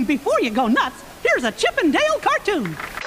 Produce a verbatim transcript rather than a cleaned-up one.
before you go nuts, here's a Chip and Dale cartoon.